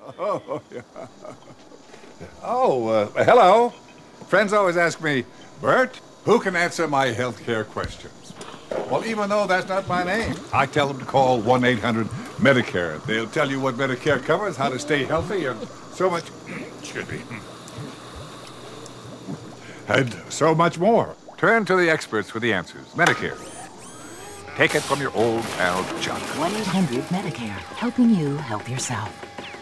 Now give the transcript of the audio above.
Oh, yeah. Oh, hello. Friends always ask me, Bert, who can answer my healthcare questions? Well, even though that's not my name, I tell them to call 1-800-MEDICARE. They'll tell you what Medicare covers, how to stay healthy, and so much... Excuse me. And so much more. Turn to the experts for the answers. Medicare. Take it from your old pal, Chuck. 1-800-MEDICARE. Helping you help yourself.